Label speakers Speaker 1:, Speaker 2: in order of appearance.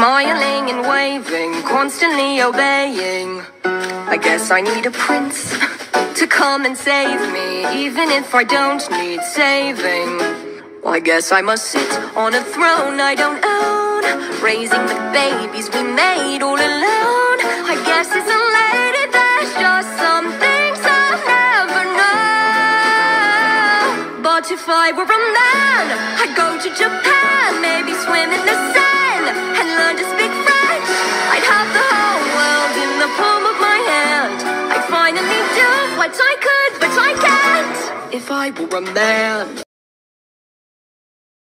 Speaker 1: smiling and waving, constantly obeying. I guess I need a prince to come and save me, even if I don't need saving. Well, I guess I must sit on a throne I don't own, raising the babies we made all alone. I guess as a lady there's just some things I'll never know. But if I were a man, I'd go to Japan, maybe swim in the Seine and learn to speak French. I'd have the whole world in the palm of my hand. I'd finally do what I could, but I can't if I were a man.